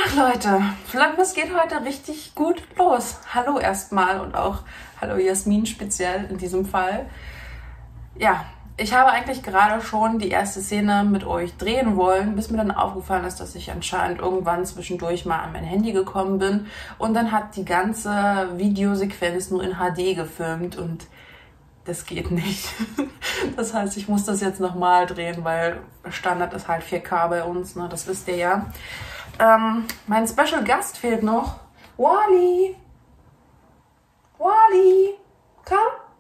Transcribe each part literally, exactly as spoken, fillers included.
Leute, Vlogmas geht heute richtig gut los. Hallo erstmal und auch hallo Jasmin speziell in diesem Fall. Ja, ich habe eigentlich gerade schon die erste Szene mit euch drehen wollen, bis mir dann aufgefallen ist, dass ich anscheinend irgendwann zwischendurch mal an mein Handy gekommen bin und dann hat die ganze Videosequenz nur in H D gefilmt und das geht nicht. Das heißt, ich muss das jetzt nochmal drehen, weil Standard ist halt vier K bei uns, ne? Das wisst ihr ja. Ähm, mein Special Gast fehlt noch. Wally! Wally! Komm!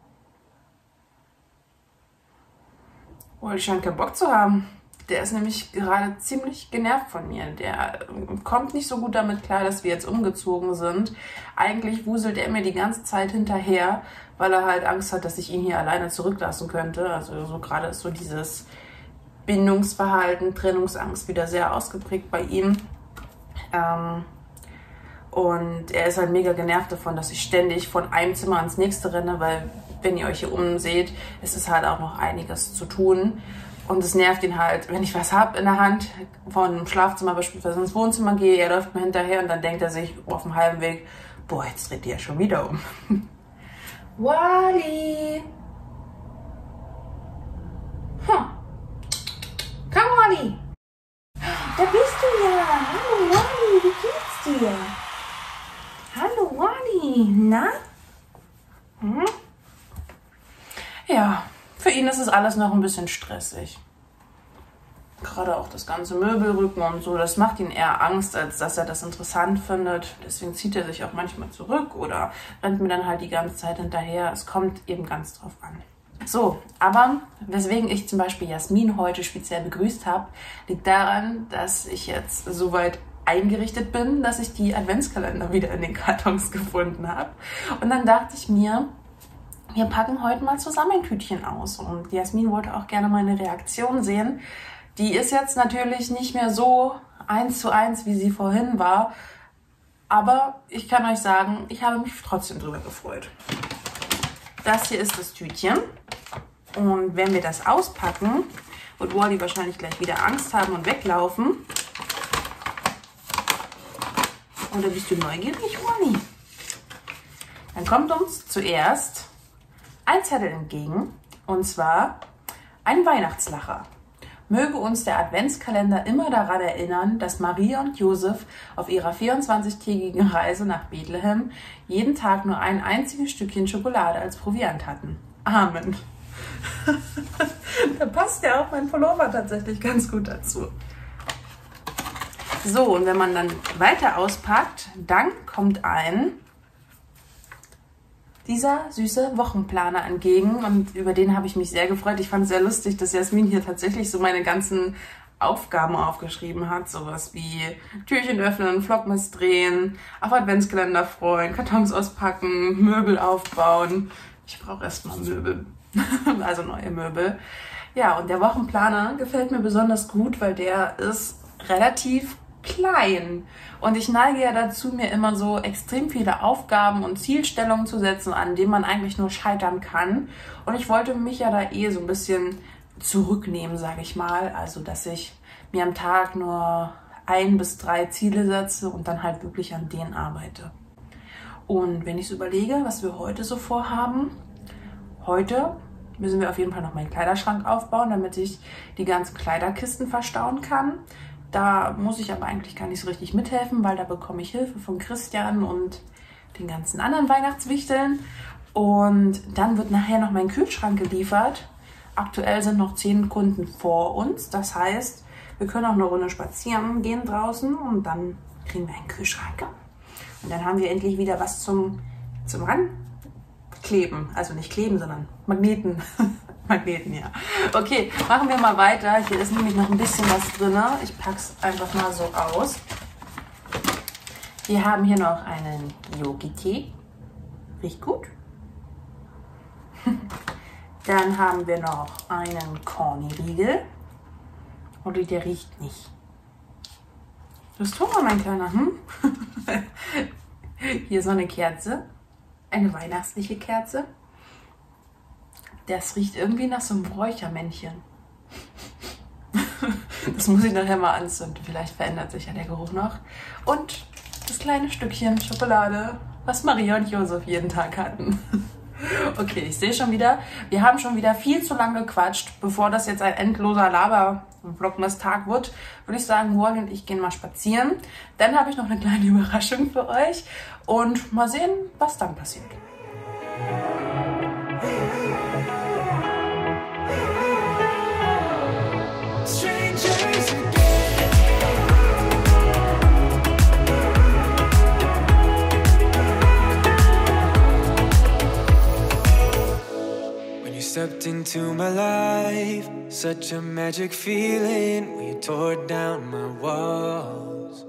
Wally scheint keinen Bock zu haben. Der ist nämlich gerade ziemlich genervt von mir. Der kommt nicht so gut damit klar, dass wir jetzt umgezogen sind. Eigentlich wuselt er mir die ganze Zeit hinterher, weil er halt Angst hat, dass ich ihn hier alleine zurücklassen könnte. Also so gerade ist so dieses Bindungsverhalten, Trennungsangst wieder sehr ausgeprägt bei ihm. Ähm, und er ist halt mega genervt davon, dass ich ständig von einem Zimmer ins nächste renne, weil wenn ihr euch hier umseht, ist es halt auch noch einiges zu tun. Und es nervt ihn halt, wenn ich was habe in der Hand, von Schlafzimmer beispielsweise ins Wohnzimmer gehe, er läuft mir hinterher und dann denkt er sich auf dem halben Weg, boah, jetzt dreht die ja schon wieder um. Wally! Hm. Komm, Wally! Da bist du ja! Hallo, Wally, wie geht's dir? Hallo, Wally! Na? Hm? Ja, für ihn ist es alles noch ein bisschen stressig. Gerade auch das ganze Möbelrücken und so, das macht ihn eher Angst, als dass er das interessant findet. Deswegen zieht er sich auch manchmal zurück oder rennt mir dann halt die ganze Zeit hinterher. Es kommt eben ganz drauf an. So, aber weswegen ich zum Beispiel Jasmin heute speziell begrüßt habe, liegt daran, dass ich jetzt soweit eingerichtet bin, dass ich die Adventskalender wieder in den Kartons gefunden habe. Und dann dachte ich mir, wir packen heute mal zusammen ein Tütchen aus. Und Jasmin wollte auch gerne meine Reaktion sehen. Die ist jetzt natürlich nicht mehr so eins zu eins, wie sie vorhin war. Aber ich kann euch sagen, ich habe mich trotzdem drüber gefreut. Das hier ist das Tütchen. Und wenn wir das auspacken, wird Wally wahrscheinlich gleich wieder Angst haben und weglaufen. Oder bist du neugierig, Wally? Dann kommt uns zuerst ein Zettel entgegen, und zwar ein Weihnachtslacher. Möge uns der Adventskalender immer daran erinnern, dass Maria und Josef auf ihrer vierundzwanzigtägigen Reise nach Bethlehem jeden Tag nur ein einziges Stückchen Schokolade als Proviant hatten. Amen. Da passt ja auch mein Pullover tatsächlich ganz gut dazu. So, und wenn man dann weiter auspackt, dann kommt ein dieser süße Wochenplaner entgegen und über den habe ich mich sehr gefreut. Ich fand es sehr lustig, dass Jasmin hier tatsächlich so meine ganzen Aufgaben aufgeschrieben hat. Sowas wie Türchen öffnen, Vlogmas drehen, auf Adventskalender freuen, Kartons auspacken, Möbel aufbauen. Ich brauche erstmal Möbel, also neue Möbel. Ja, und der Wochenplaner gefällt mir besonders gut, weil der ist relativ klein. Und ich neige ja dazu, mir immer so extrem viele Aufgaben und Zielstellungen zu setzen, an denen man eigentlich nur scheitern kann. Und ich wollte mich ja da eh so ein bisschen zurücknehmen, sage ich mal. Also, dass ich mir am Tag nur ein bis drei Ziele setze und dann halt wirklich an denen arbeite. Und wenn ich so überlege, was wir heute so vorhaben, heute müssen wir auf jeden Fall noch meinen Kleiderschrank aufbauen, damit ich die ganzen Kleiderkisten verstauen kann. Da muss ich aber eigentlich gar nicht so richtig mithelfen, weil da bekomme ich Hilfe von Christian und den ganzen anderen Weihnachtswichteln. Und dann wird nachher noch mein Kühlschrank geliefert. Aktuell sind noch zehn Kunden vor uns. Das heißt, wir können auch eine Runde spazieren gehen draußen und dann kriegen wir einen Kühlschrank. Und dann haben wir endlich wieder was zum, zum Rankleben. Also nicht kleben, sondern Magneten. Magneten, ja. Okay, machen wir mal weiter. Hier ist nämlich noch ein bisschen was drin. Ich packe es einfach mal so aus. Wir haben hier noch einen Yogi-Tee. Riecht gut. Dann haben wir noch einen Corny-Riegel. Und der riecht nicht. Du hast Hunger, mein Kleiner, hm? Hier so eine Kerze. Eine weihnachtliche Kerze. Das riecht irgendwie nach so einem Räuchermännchen. Das muss ich nachher mal anzünden. Vielleicht verändert sich ja der Geruch noch. Und das kleine Stückchen Schokolade, was Maria und Josef jeden Tag hatten. Okay, ich sehe schon wieder, wir haben schon wieder viel zu lange gequatscht. Bevor das jetzt ein endloser Laber-Vlogmas-Tag wird, würde ich sagen, Wally und ich gehen mal spazieren. Dann habe ich noch eine kleine Überraschung für euch und mal sehen, was dann passiert. Stepped into my life, such a magic feeling when you tore down my walls.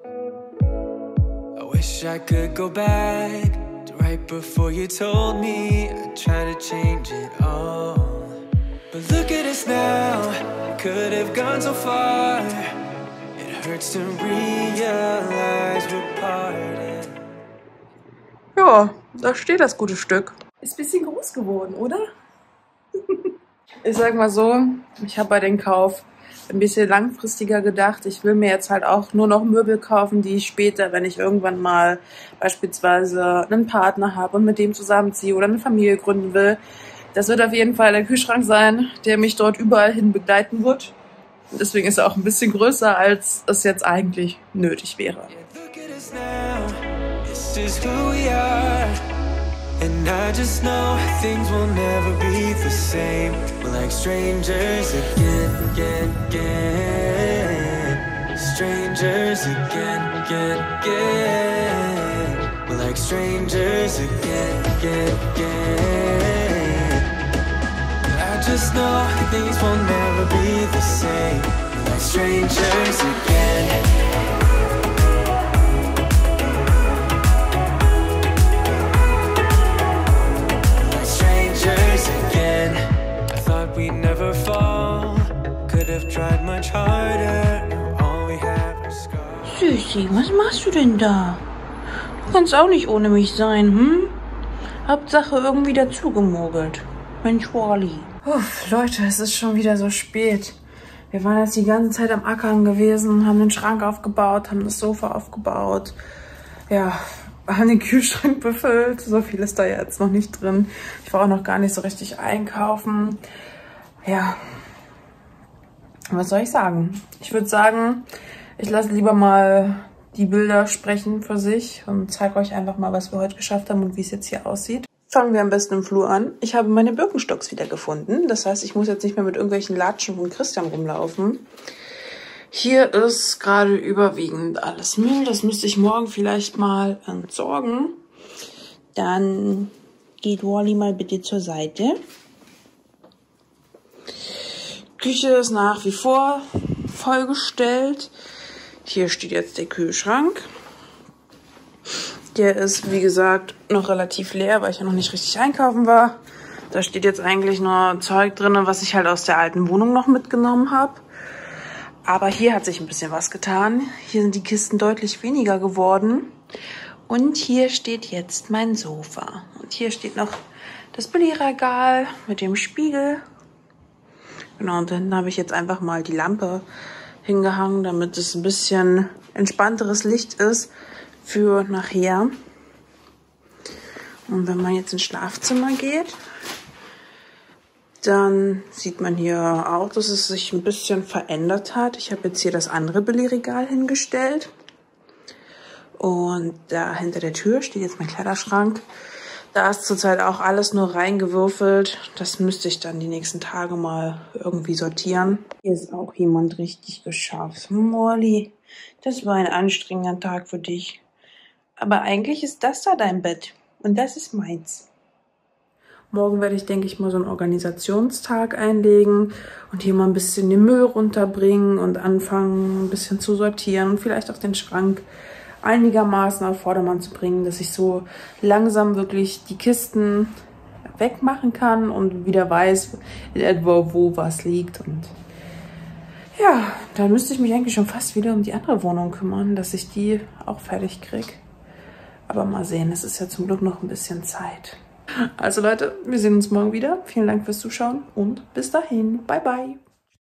I wish I could go back to right before you told me I'd try to change it all. But look at us now, I could have gone so far. It hurts to realize we're parted. Ja, da steht das gute Stück. Ist ein bisschen groß geworden, oder? Ich sag mal so, ich habe bei dem Kauf ein bisschen langfristiger gedacht. Ich will mir jetzt halt auch nur noch Möbel kaufen, die ich später, wenn ich irgendwann mal beispielsweise einen Partner habe und mit dem zusammenziehe oder eine Familie gründen will. Das wird auf jeden Fall der Kühlschrank sein, der mich dort überall hin begleiten wird. Und deswegen ist er auch ein bisschen größer, als es jetzt eigentlich nötig wäre. And I just know things will never be the same. We're like strangers again, again, again. Strangers again, again, again. We're like strangers again, again, again. I just know things will never be the same. We're like strangers again. We never fall. Could have tried much harder. Now all we have are scars. Süßi, was machst du denn da? Du kannst auch nicht ohne mich sein, hm? Hauptsache irgendwie dazugemogelt. Mensch, Wally. Uff, Leute, es ist schon wieder so spät. Wir waren jetzt die ganze Zeit am Ackern gewesen, haben den Schrank aufgebaut, haben das Sofa aufgebaut. Ja, haben den Kühlschrank befüllt. So viel ist da jetzt noch nicht drin. Ich war auch noch gar nicht so richtig einkaufen. Ja, was soll ich sagen? Ich würde sagen, ich lasse lieber mal die Bilder sprechen für sich und zeige euch einfach mal, was wir heute geschafft haben und wie es jetzt hier aussieht. Fangen wir am besten im Flur an. Ich habe meine Birkenstocks wieder gefunden. Das heißt, ich muss jetzt nicht mehr mit irgendwelchen Latschen von Christian rumlaufen. Hier ist gerade überwiegend alles Müll. Das müsste ich morgen vielleicht mal entsorgen. Dann geht Wally mal bitte zur Seite. Küche ist nach wie vor vollgestellt. Hier steht jetzt der Kühlschrank. Der ist, wie gesagt, noch relativ leer, weil ich ja noch nicht richtig einkaufen war. Da steht jetzt eigentlich nur Zeug drin, was ich halt aus der alten Wohnung noch mitgenommen habe. Aber hier hat sich ein bisschen was getan. Hier sind die Kisten deutlich weniger geworden. Und hier steht jetzt mein Sofa. Und hier steht noch das Billigregal mit dem Spiegel. Genau, und dann habe ich jetzt einfach mal die Lampe hingehangen, damit es ein bisschen entspannteres Licht ist für nachher. Und wenn man jetzt ins Schlafzimmer geht, dann sieht man hier auch, dass es sich ein bisschen verändert hat. Ich habe jetzt hier das andere Billigregal hingestellt. Und da hinter der Tür steht jetzt mein Kleiderschrank. Da ist zurzeit auch alles nur reingewürfelt. Das müsste ich dann die nächsten Tage mal irgendwie sortieren. Hier ist auch jemand richtig geschafft. Molly, das war ein anstrengender Tag für dich. Aber eigentlich ist das da dein Bett. Und das ist meins. Morgen werde ich, denke ich, mal so einen Organisationstag einlegen und hier mal ein bisschen den Müll runterbringen und anfangen, ein bisschen zu sortieren und vielleicht auch den Schrank einigermaßen auf Vordermann zu bringen, dass ich so langsam wirklich die Kisten wegmachen kann und wieder weiß, in etwa wo was liegt. Und ja, dann müsste ich mich eigentlich schon fast wieder um die andere Wohnung kümmern, dass ich die auch fertig kriege. Aber mal sehen, es ist ja zum Glück noch ein bisschen Zeit. Also Leute, wir sehen uns morgen wieder. Vielen Dank fürs Zuschauen und bis dahin. Bye, bye.